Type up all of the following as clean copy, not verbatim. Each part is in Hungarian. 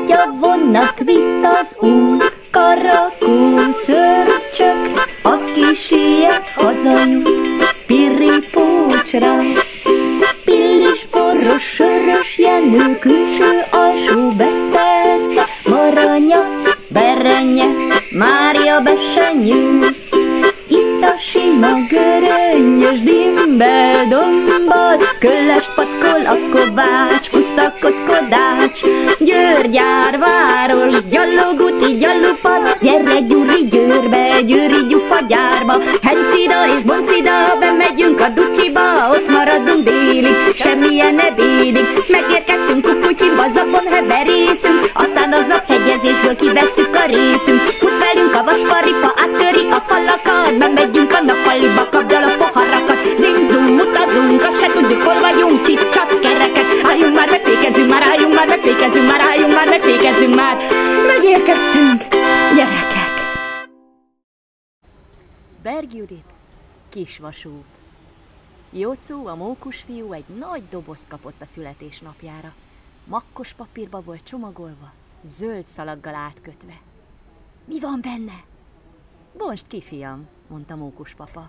Megy a vonat vissza az út, karakó, szörcsök, aki siet, hazajut, pirripócsra. Pillis, forros, sörös, Jenő, külső, alsó, beszterce, Maranya, Berenye, Mária, Besenyő. Itt a sima göröngyös dimbel, dombal, Köles patkol a kovács, pusztakodkodács. Györgyár város, gyalogúti, gyalupad, gyere Gyuri Győrbe, Győri gyufagyárba. Hencida és Boncida, bemegyünk a Ducsiba, ott maradunk délig, semmilyen ebédig. Megérkeztünk Kukutyinba, Zabon heverészünk, aztán az a hegyezésből kivesszük a részünk. Fut velünk a vasparipa, áttöri a falakat, bemegyünk a nappaliba, kapd el a poharakat. Zing-zung, utazunk, azt se tudjuk, hol vagyunk, csip-csap kerekek. Álljunk már, megfékezünk már, álljunk már, megfékezünk már, álljunk már, megfékezünk már. Megérkeztünk, gyerekek! Berg Judit, Kisvasút. Jocó, a mókusfiú egy nagy dobozt kapott a születésnapjára. Makkos papírba volt csomagolva, zöld szalaggal átkötve. Mi van benne? Bontsd ki, fiam, mondta mókuspapa.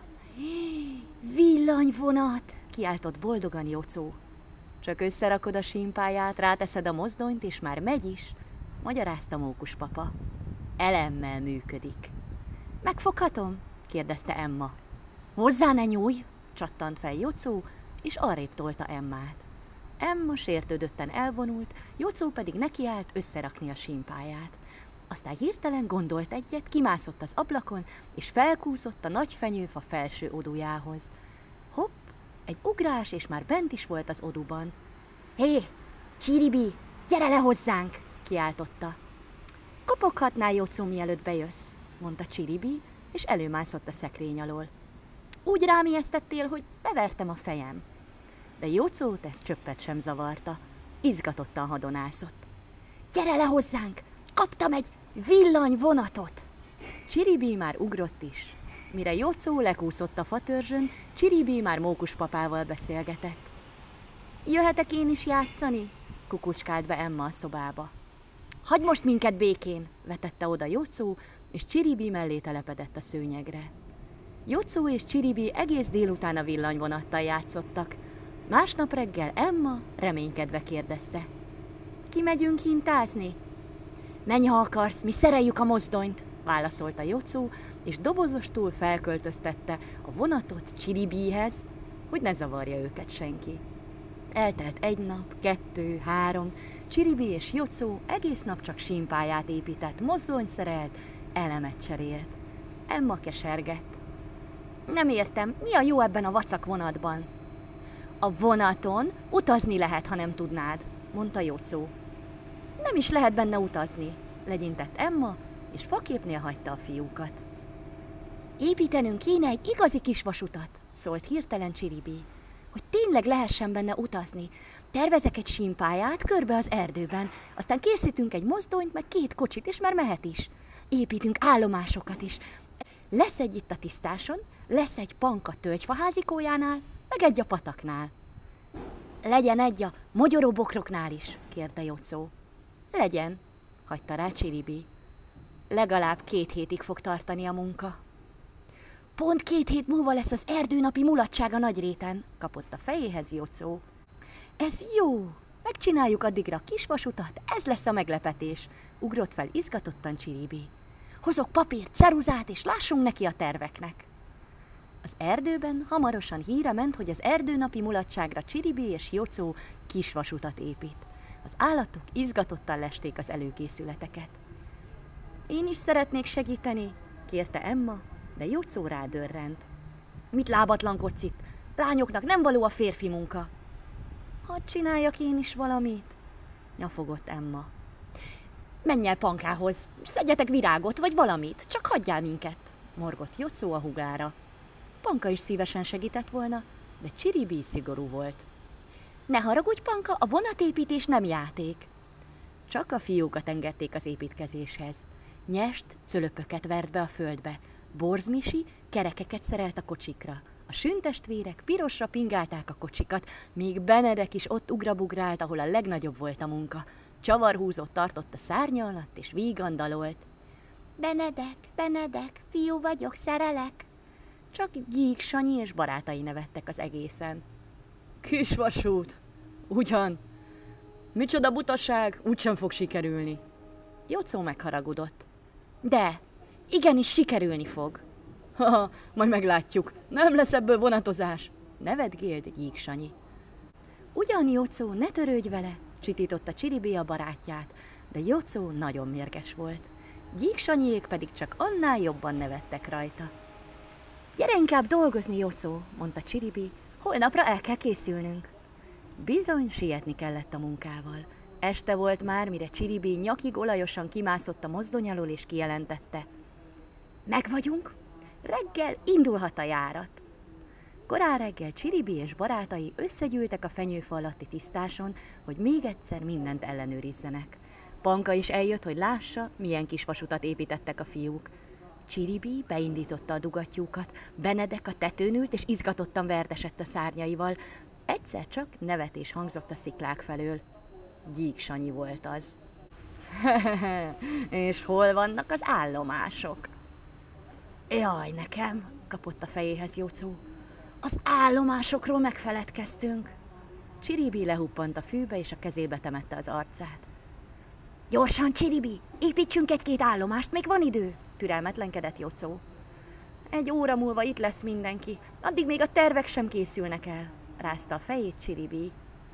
Villanyvonat, kiáltott boldogan Jocó. Csak összerakod a símpáját, ráteszed a mozdonyt, és már megy is, magyarázta mókuspapa. Elemmel működik. Megfoghatom? kérdezte Emma. Hozzá ne nyújj, csattant fel Jocó, és arrébb tolta Emmát. Emma sértődötten elvonult, Jocó pedig nekiállt összerakni a símpáját. Aztán hirtelen gondolt egyet, kimászott az ablakon, és felkúszott a nagy fenyőfa felső odujához. Hopp, egy ugrás, és már bent is volt az oduban. Hé, Csiribi, gyere le hozzánk, kiáltotta. Kopoghatnál, Jocó, mielőtt bejössz, mondta Csiribi, és előmászott a szekrény alól. Úgy rám ijesztettél, hogy bevertem a fejem. De Jocót ez csöppet sem zavarta, izgatottan hadonászott. Gyere le hozzánk, kaptam egy villanyvonatot! Csiribi már ugrott is. Mire Jocó lekúszott a fatörzsön, Csiribi már mókuspapával beszélgetett. Jöhetek én is játszani? Kukucskált be Emma a szobába. Hagyj most minket békén, vetette oda Jocó, és Csiribi mellé telepedett a szőnyegre. Jocó és Csiribi egész délután a villanyvonattal játszottak. Másnap reggel Emma reménykedve kérdezte. Kimegyünk hintázni? Menj, ha akarsz, mi szereljük a mozdonyt, válaszolta Jocó, és dobozostul felköltöztette a vonatot Csiribihez, hogy ne zavarja őket senki. Eltelt egy nap, 2, 3, Csiribi és Jocó egész nap csak símpályát épített, mozdonyt szerelt, elemet cserélt. Emma kesergett. Nem értem, mi a jó ebben a vacak vonatban? A vonaton utazni lehet, ha nem tudnád, mondta Jocó. Nem is lehet benne utazni, legyintett Emma, és faképnél hagyta a fiúkat. Építenünk kéne egy igazi kis vasutat, szólt hirtelen Csiribi, hogy tényleg lehessen benne utazni. Tervezek egy símpályát körbe az erdőben, aztán készítünk egy mozdonyt, meg 2 kocsit, és már mehet is. Építünk állomásokat is. Lesz egy itt a tisztáson, lesz egy panka tölgyfaházikójánál, meg egy a pataknál. Legyen egy a mogyoróbokroknál is, kérte Jocó. Legyen, hagyta rá Csiribi. Legalább 2 hétig fog tartani a munka. Pont 2 hét múlva lesz az erdőnapi mulatság a Nagyréten, kapott a fejéhez Jocó. Ez jó, megcsináljuk addigra a kisvasutat, ez lesz a meglepetés, ugrott fel izgatottan Csiribi. Hozok papírt, ceruzát, és lássunk neki a terveknek. Az erdőben hamarosan híre ment, hogy az erdőnapi mulatságra Csiribi és Jocó kisvasutat épít. Az állatok izgatottan lesték az előkészületeket. Én is szeretnék segíteni, kérte Emma, de Jocó rádörrent. Mit lábatlankodsz itt? Lányoknak nem való a férfi munka. Hadd csináljak én is valamit, nyafogott Emma. Menj el Pankához, szedjetek virágot vagy valamit, csak hagyjál minket, morgott Jocó a húgára. Panka is szívesen segített volna, de Csiribi szigorú volt. Ne haragudj, Panka, a vonatépítés nem játék. Csak a fiúkat engedték az építkezéshez. Nyest cölöpöket vert be a földbe, Borzmisi kerekeket szerelt a kocsikra. A süntestvérek pirosra pingálták a kocsikat, míg Benedek is ott ugrabugrált, ahol a legnagyobb volt a munka. Csavarhúzót tartott a szárnya alatt, és vígan dalolt. Benedek, Benedek, fiú vagyok, szerelek. Csak Gyík Sanyi és barátai nevettek az egészen. Kisvasút, ugyan? Micsoda butaság, úgysem fog sikerülni. Jocó megharagudott. De, igenis sikerülni fog. Haha, majd meglátjuk, nem lesz ebből vonatozás, nevetgélt Gyík Sanyi. Ugyan, Jocó, ne törődj vele, csitította Csiribé a barátját, de Jocó nagyon mérges volt. Gyík Sanyiék pedig csak annál jobban nevettek rajta. Gyere inkább dolgozni, Jocó, mondta Csiribé, holnapra el kell készülnünk. Bizony, sietni kellett a munkával. Este volt már, mire Csiribé nyakig olajosan kimászott a mozdony alól, és kijelentette. Meg vagyunk, reggel indulhat a járat. Korán reggel Csiribé és barátai összegyűltek a fenyőfa alatti tisztáson, hogy még egyszer mindent ellenőrizzenek. Panka is eljött, hogy lássa, milyen kis vasutat építettek a fiúk. Csiribé beindította a dugattyúkat, Benedek a tetőn ült és izgatottan verdesett a szárnyaival. Egyszer csak nevetés hangzott a sziklák felől. Gyík Sanyi volt az. És hol vannak az állomások? Jaj, nekem, kapott a fejéhez Jocó. Az állomásokról megfeledkeztünk. Csiribé lehuppant a fűbe, és a kezébe temette az arcát. Gyorsan, Csiribé, építsünk egy-két állomást, még van idő, türelmetlenkedett Jocó. 1 óra múlva itt lesz mindenki, addig még a tervek sem készülnek el, rázta a fejét Csiribé.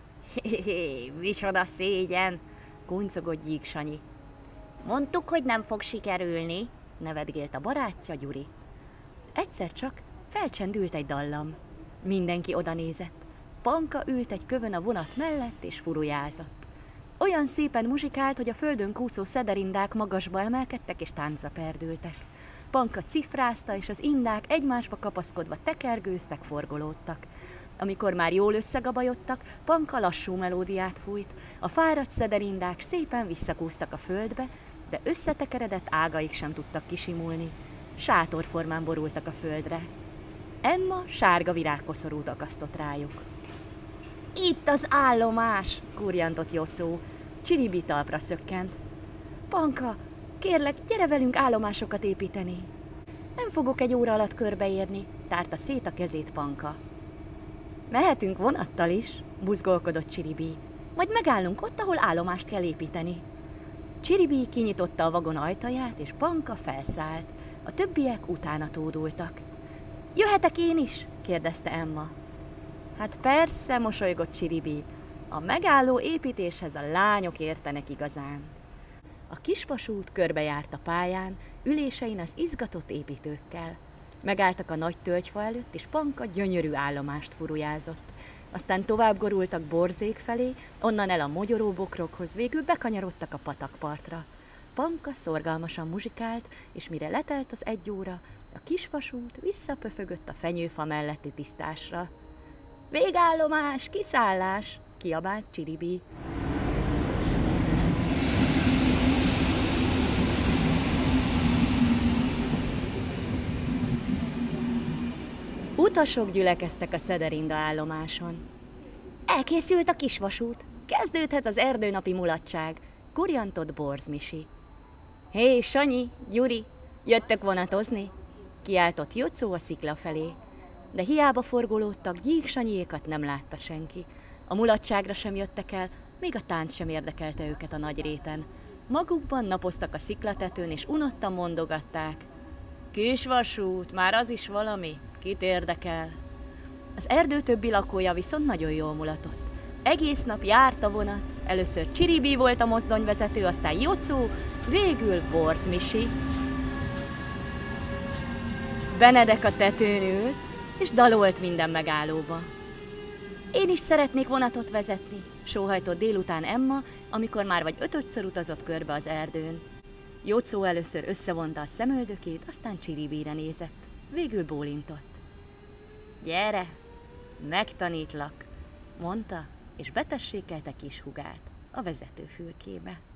Micsoda szégyen, kuncogott Gyík Sanyi. Mondtuk, hogy nem fog sikerülni, nevetgélt a barátja, Gyuri. Egyszer csak felcsendült egy dallam. Mindenki odanézett. Panka ült egy kövön a vonat mellett, és furujázott. Olyan szépen muzsikált, hogy a földön kúszó szederindák magasba emelkedtek, és táncra perdültek. Panka cifrázta, és az indák egymásba kapaszkodva tekergőztek, forgolódtak. Amikor már jól összegabajodtak, Panka lassú melódiát fújt. A fáradt szederindák szépen visszakúztak a földbe, de összetekeredett ágaik sem tudtak kisimulni. Sátorformán borultak a földre. Emma sárga virágkoszorút akasztott rájuk. Itt az állomás, kurjantott Jocó. Csiribé talpra szökkent. Panka, kérlek, gyere velünk állomásokat építeni. Nem fogok 1 óra alatt körbeérni, tárta szét a kezét Panka. Mehetünk vonattal is, buzgolkodott Csiribé. Majd megállunk ott, ahol állomást kell építeni. Csiribé kinyitotta a vagon ajtaját, és Panka felszállt. A többiek utána tódultak. Jöhetek én is? kérdezte Emma. Hát persze, mosolygott Csiribé. A megálló építéshez a lányok értenek igazán. A kisvasút körbejárt a pályán, ülésein az izgatott építőkkel. Megálltak a nagy tölgyfa előtt, és Panka gyönyörű állomást furujázott. Aztán tovább gorultak Borzék felé, onnan el a mogyoróbokrokhoz, végül bekanyarodtak a patakpartra. Panka szorgalmasan muzsikált, és mire letelt az 1 óra, a kisvasút visszapöfögött a fenyőfa melletti tisztásra. Végállomás, kiszállás, kiabált Csiribé. Utasok gyülekeztek a szederinda állomáson. Elkészült a kisvasút, kezdődhet az erdőnapi mulatság, kurjantott Borz Misi. Hé, Sanyi, Gyuri, jöttök vonatozni? Kiáltott Jocó a szikla felé. De hiába forgolódtak, Gyík Sanyiékat nem látta senki. A mulatságra sem jöttek el, még a tánc sem érdekelte őket a nagy réten. Magukban napoztak a sziklatetőn, és unottan mondogatták. Kisvasút, már az is valami, kit érdekel? Az erdő többi lakója viszont nagyon jól mulatott. Egész nap járt a vonat, először Csiribé volt a mozdonyvezető, aztán Jocó, végül Borz Misi. Benedek a tetőn ült, és dalolt minden megállóba. Én is szeretnék vonatot vezetni, sóhajtott délután Emma, amikor már vagy 5-ször utazott körbe az erdőn. Jocó először összevonta a szemöldökét, aztán Csiribére nézett. Végül bólintott. Gyere, megtanítlak, mondta, és betessékelte kis hugát a vezetőfülkébe.